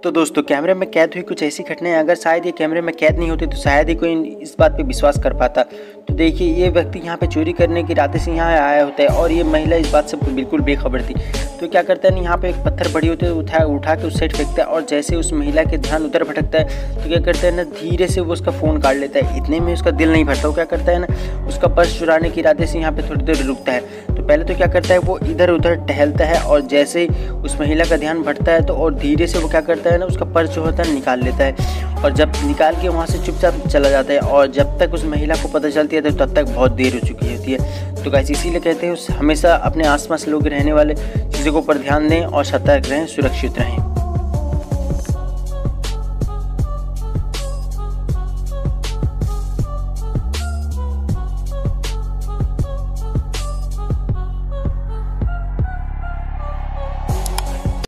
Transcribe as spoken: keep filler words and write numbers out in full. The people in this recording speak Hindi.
तो दोस्तों कैमरे में कैद हुई कुछ ऐसी घटनाएं, अगर शायद ये कैमरे में कैद नहीं होती तो शायद ही कोई इस बात पे विश्वास कर पाता। तो देखिए ये व्यक्ति यहाँ पे चोरी करने के इरादे से यहाँ आया होता है और ये महिला इस बात से बिल्कुल बेखबर थी। तो क्या करता है, यहाँ पे एक पत्थर बड़ी होती है, उठा उठा के उस साइड फेंकता है और जैसे उस महिला के ध्यान उधर भटकता है तो क्या करता है ना, धीरे से वो उसका फ़ोन काट लेता है। इतने में उसका दिल नहीं भरता, वो क्या करता है ना, उसका पर्स चुराने के इरादे से यहाँ पे थोड़ी देर रुकता है। तो पहले तो क्या करता है, वो इधर उधर टहलता है और जैसे ही उस महिला का ध्यान भटता है तो और धीरे से वो क्या करता है ना, उसका पर्स जो होता है निकाल लेता है और जब निकाल के वहाँ से चुपचाप चला जाता है। और जब तक उस महिला को पता चलती है तो तब तक बहुत देर हो चुकी होती है। तो गाइस इसीलिए कहते हैं हमेशा अपने आसपास लोग रहने वाले चीज़ों के ऊपर ध्यान दें और सतर्क रहें, सुरक्षित रहें।